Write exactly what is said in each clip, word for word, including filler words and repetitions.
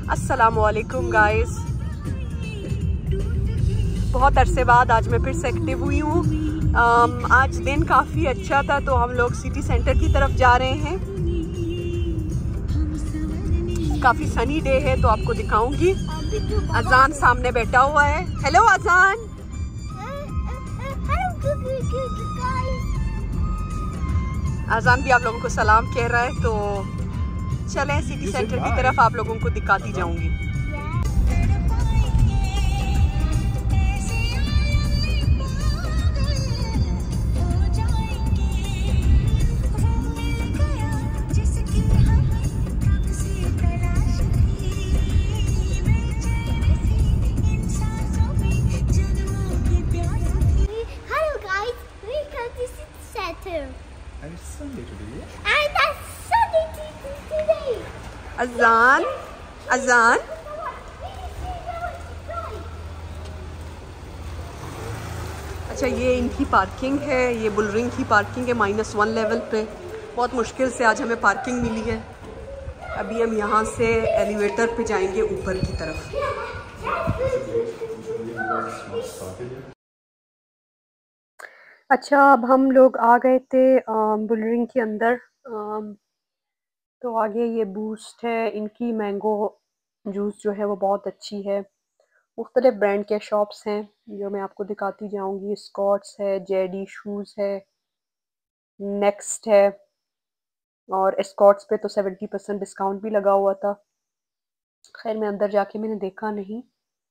अस्सलामुअलैकुम गाइस, बहुत अरसे बाद आज मैं फिर से एक्टिव हुई हूँ। आज दिन काफ़ी अच्छा था तो हम लोग सिटी सेंटर की तरफ जा रहे हैं। काफ़ी सनी डे है तो आपको दिखाऊंगी। अजान सामने बैठा हुआ है। हेलो अजान। अजान भी आप लोगों को सलाम कह रहा है, तो चलें सिटी सेंटर की तरफ, आप लोगों को दिखाती जाऊंगी। And it's Sunday today, yeah? And that's Sunday today. अजान अजान अच्छा, ये इनकी पार्किंग है, ये बुलरिंग की पार्किंग है माइनस वन लेवल पे। बहुत मुश्किल से आज हमें पार्किंग मिली है। अभी हम यहाँ से एलिवेटर पे जाएंगे ऊपर की तरफ। अच्छा, अब हम लोग आ गए थे बुलरिंग के अंदर। तो आगे ये बूस्ट है, इनकी मैंगो जूस जो है वो बहुत अच्छी है। मुख्तलिफ ब्रांड के शॉप्स हैं जो मैं आपको दिखाती जाऊंगी। स्कॉट्स है, जेडी शूज़ है, नेक्स्ट है, और स्कॉट्स पे तो सेवेंटी परसेंट डिस्काउंट भी लगा हुआ था। खैर मैं अंदर जाके मैंने देखा नहीं,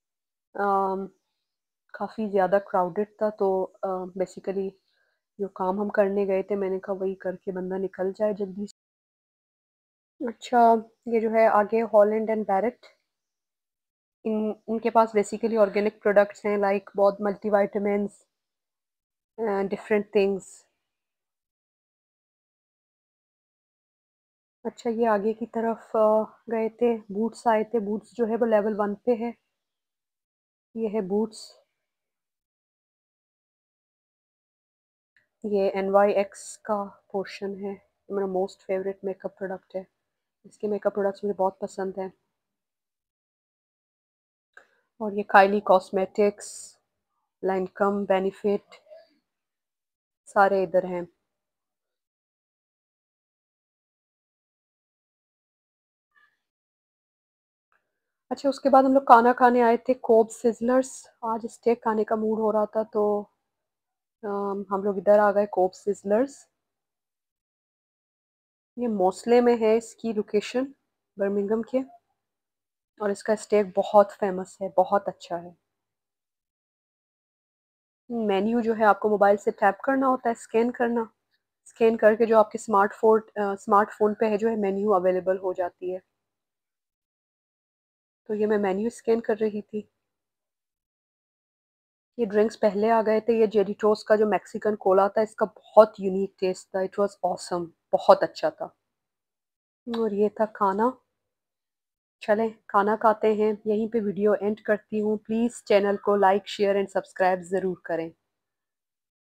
काफ़ी ज़्यादा क्राउडेड था, तो बेसिकली जो काम हम करने गए थे मैंने कहा वही करके बंदा निकल जाए जल्दी से। अच्छा, ये जो है आगे हॉलैंड एंड बैरेट, इन इनके पास बेसिकली ऑर्गेनिक प्रोडक्ट्स हैं, लाइक बहुत मल्टीविटामिन्स, डिफरेंट थिंग्स। अच्छा, ये आगे की तरफ गए थे, बूट्स आए थे। बूट्स जो है वो लेवल वन पे है। ये है बूट्स, ये एन वाई एक्स का पोर्शन है। मेरा मोस्ट फेवरेट मेकअप प्रोडक्ट है, इसके मेकअप प्रोडक्ट्स मुझे बहुत पसंद हैं। और ये काइली कॉस्मेटिक्स, लैंकम, बेनिफिट, सारे इधर हैं। अच्छा, उसके बाद हम लोग खाना खाने आए थे कोब सिजलर्स। आज स्टेक खाने का मूड हो रहा था तो um, हम लोग इधर आ गए कोब सिजलर्स। ये मोस्ले में है इसकी लोकेशन, बर्मिंघम के, और इसका स्टेक बहुत फेमस है, बहुत अच्छा है। मेन्यू जो है आपको मोबाइल से टैप करना होता है, स्कैन करना, स्कैन करके जो आपके स्मार्टफोन स्मार्टफोन पे है जो है मेन्यू अवेलेबल हो जाती है। तो ये मैं मेन्यू स्कैन कर रही थी। ये ड्रिंक्स पहले आ गए थे। ये जेडिटोस का जो मैक्सिकन कोला था, इसका बहुत यूनिक टेस्ट था, इट वाज ऑसम, बहुत अच्छा था। और ये था खाना। चलें खाना खाते हैं, यहीं पे वीडियो एंड करती हूँ। प्लीज़ चैनल को लाइक, शेयर एंड सब्सक्राइब ज़रूर करें।